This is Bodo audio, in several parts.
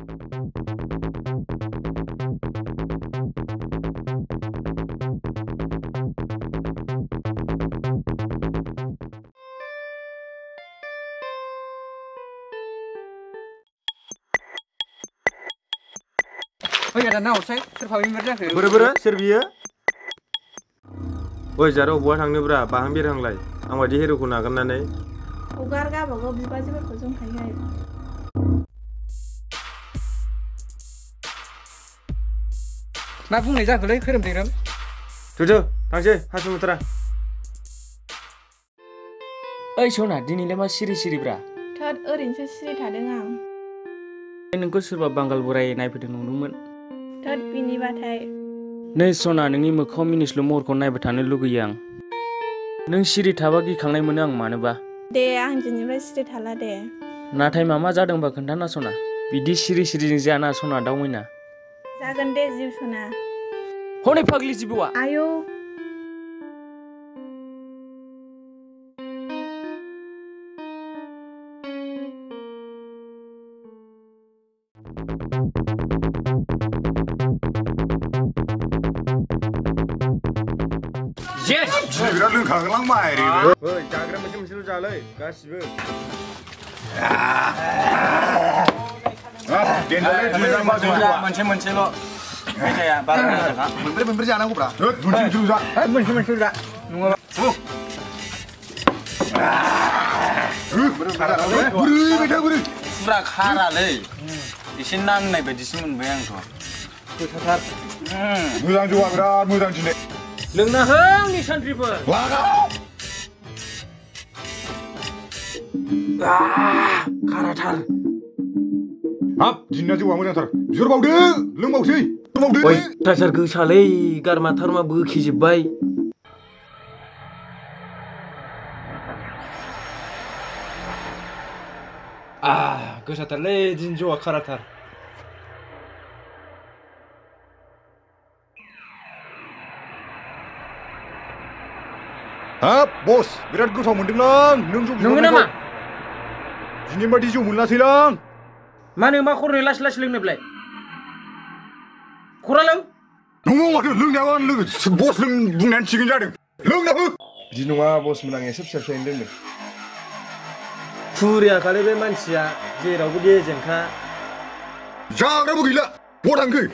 Oi, ada nausai, terpawin berjalan. Bener-bener, Serbia. Oi, jaro buat hangnya bra, paham biar hanglay. Ang wajib hero kuna kan nane. Ugar ga bago bibaji berkosong kayak. Mak bukan aja, kalau kirim kirim. Tujuh, tangsi, Basumatary. Oi, Shona, dini lema siri bra. Third orange siri thadeng ang. Nengko soरबा बांगाल बोराय नायफैदों नुदोंमोन Third pini batai. नै सना नोंनि मोखाङाव मिनिस्लु महरखौ नायबाय थानो लुगैयो आं नों सिरि थाबा गिखांनाय मोनो आं मानोबा दे आं दिनैफ्राय सिरि थाला दे नाथाय मामा जादोंबा खोन्थाना सना बिदि सिरिजों जाना सना दाउ मैना जागोन दे जिउ सना हनै फाग्लि जिबौआ आयौ Yes! बिराद लोंखागोनलांबाय ओइ जाग्रा मोनसे जालै गासिबो मोनसेल' मेथाइया बारा मोनब्रै जानांगौब्रा मोनसे जा नङाबा बुरै फुरा खारालै एसे नांनाय बायदिसो मोनबाय आंथ' गोथावथार मोजां जौआ बिराद मोजां दिनै लोंना हो आंनि सानथ्रिफोर खाराथार हाब दिनना जौआ मोजांथार बिहर बावदो लोंबावसै ओइ अयथासार गोसालै गारमा थारमा बोखिजोब्बाय गोसाथारलै दिन जौआ खाराथार हाब बस बिराद गोथाव मोनदोंलां नों जौ नंगौ नामा दिनै बायदि जौ मोनलासैलां मानो मा खरनै लासै लोंनोब्लाय खरा लों नङा माथो लोंनायाबा लोगो बस लों बुंनायानो थिगैनो जादों लोंना हो बिदि नङा बस मोन आं एसे फिसा दोनदों फुरिया खालि बे मानसिया जेरावबो गेजेनखा जाग्राबो गैला बहा थांखो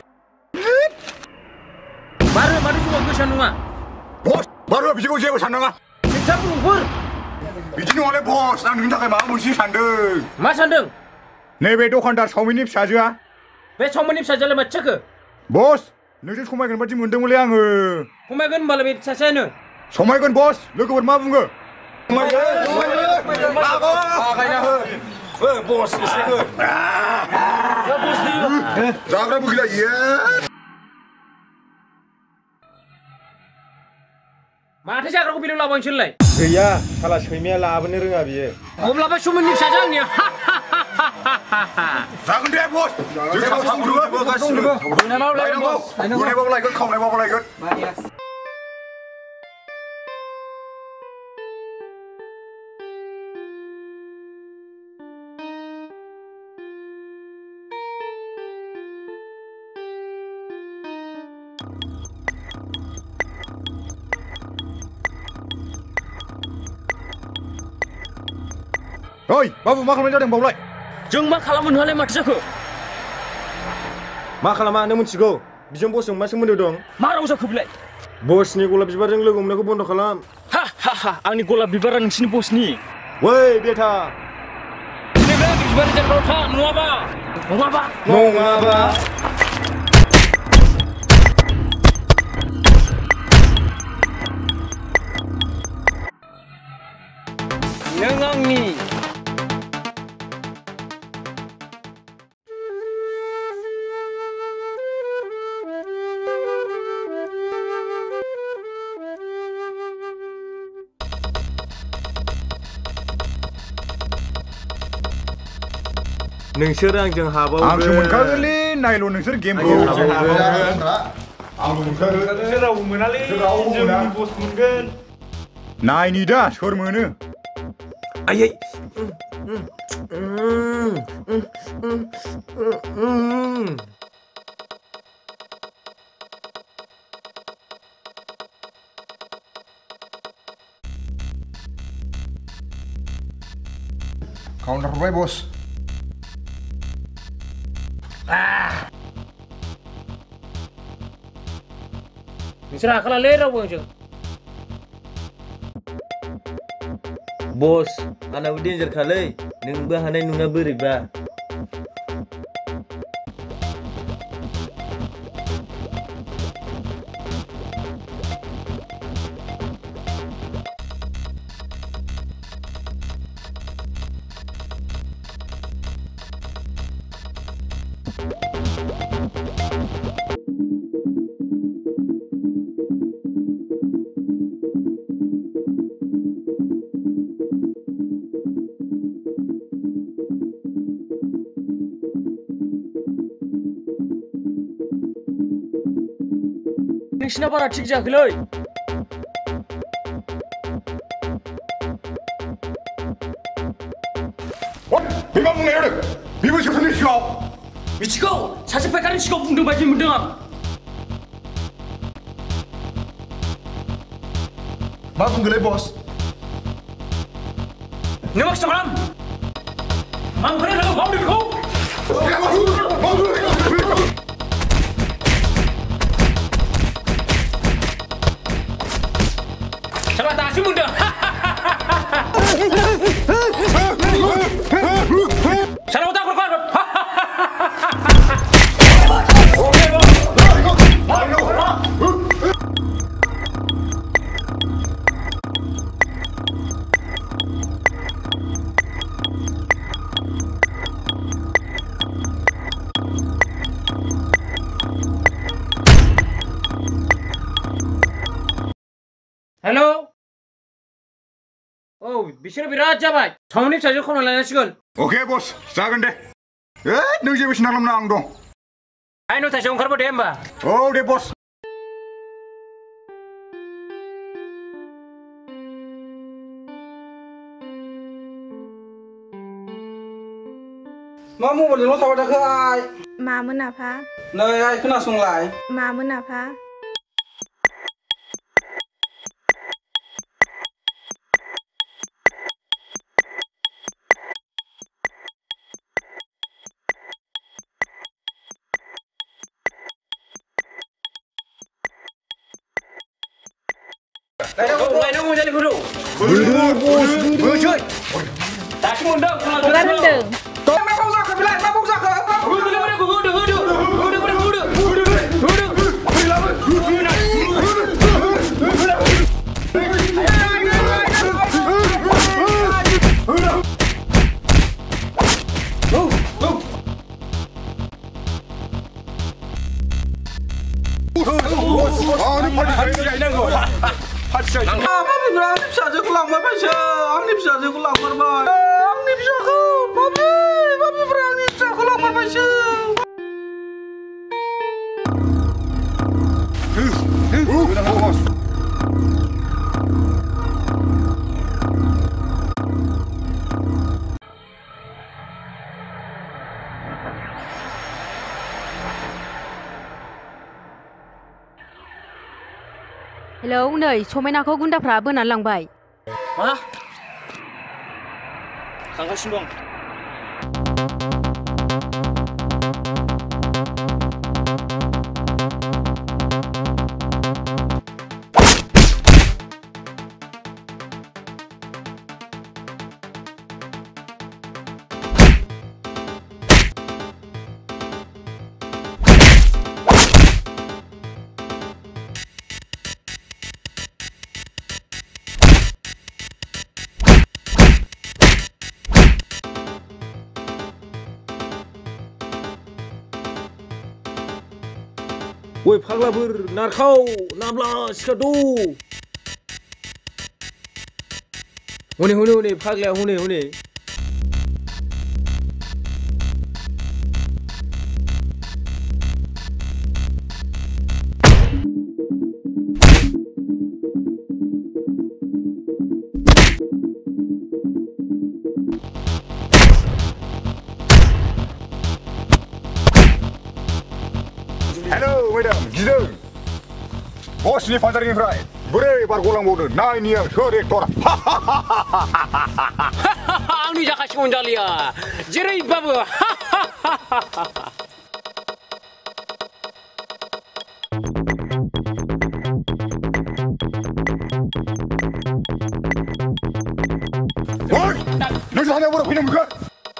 बारो माथो जौआ गोसा नङा बस बारुआ बिदिखौ जेबो साननाङा नोंथां बुंहर बिदि नङालै बस आं नोंनि थाखाय माबा मोनसे सानदों मा सानदों नैबे दखानदार सावमिननि फिसाजोआ बे सावमिननि फिसाजोआलाय माथो जाखो बस नोंजों समायगोन बादि मोनदोंमोनलै आङो समायगोन होनबालाय बे सासेयानो समायगोन बस लोगोफोर मा बुङो बस एसे हो जाग्राबो गैला माथो जाग्राखौ बेलाव लाबांसैलाय गैया साला सैमाया लाबोनो रोङा बियो अब्लाबा सावमिननि फिसाजो आंनिया जागोन दे बस जों थांजोबो गासिबो गुरनायबाबो लायगोन खावनायबाबो लायगोन ओइ बाबु मा खालामनाय जादों बावलाय जों मा खालामनो हालाय माथो जाखो मा खालामा नों मिथिगौ बिजों बसजों मा सोमोन्दो दं मा राव जाखो बिलाय बसनि गलाप बिबारजों लोगो हमनायखौ बन्द खालाम हा आंनि गलाप बिबारा नोंसिनि बसनि वै बेटा दिनैबो बिबारनि जानगाराव था नङाबा नों आंनि नोंसोर आंजों हाबावगोन आंसो मोनखागोनलै नायल' नोंसोर गेमखौ नोंसोर रावबो मोनालै जोंनि बस मोनगोन नायनि दा सोर मोनो आयै Counter-By, bos. Ngisra kala lera bang jeng. Bos, anak danger kali. Nung bahanai nunga beriba. Ngisna bara ठीक जाखैलै Bima बुंनाय जादों बिबो सोरनि सिगाङाव मिथिगौ सासे फायखारिनि सिगाङाव बुंदों बायदि मोनदों आं मा बुंगोलै बस नों मा खालाम मा बुंनो मावदो बेखौ Salah tak muda. Salah tak kau. Hello. Oh, bicara birat jabat. Tahun ini saja kau nak layan sikol. Oke bos, जागोन दे. नों जेबो सिन्था खालामना आं दं. Ayo tak jauh kerja deh mbak. औ दे बस. मा मबाइलजोंल' थाबाय थाखो आइ मामोन आफा नै आइ खोनासंलाय मामोन आफा Lain mau jadi guru. Tak semua dah. bukan rendeng मा बाव जाखो बेलाय मा बाव जाखो माबि ब्रा आंनि फिसाजोखौ लांमारबायसो आंनि फिसाजोखौ लांमारबाय आंनि फिसाखौ माबि ब्रा आंनि फिसाखौ लांमारबायसो हेलौ नै समायनाखौ गुन्दाफ्रा बोनानै लांबाय मा थांगासिनो दं Woi फाग्लाफोर नारखाव नाब्ला सिखादु हने फाग्लाया हने Hello, madam. Gisel. Bos ni Pantariniफ्राय बोरै बारग'लांबावनो नायनि आं सोर एक्टर आंनि जाखासि अनजालिया जेरैबाबो ओइ नों सानैया बोरै फैनो मोनखो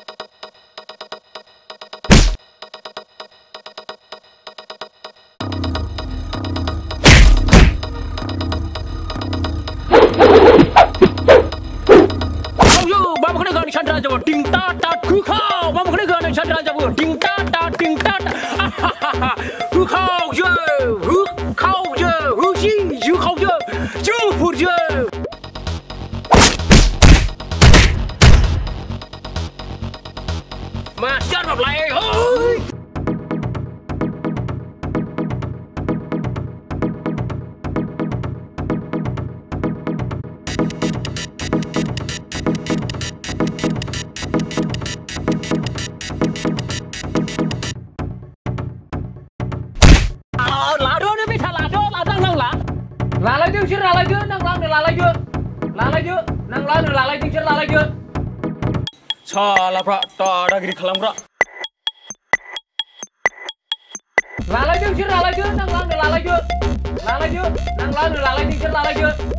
Ding ta ta ku khao mama kena gana chandra jabu ding ta ta ku khao je hu xi ju khao je ju pu je ma shut up lại ơi Salah pra, tak ada gini kalam pra. Lalai je, nang lang lalai je, nang lang lalai je.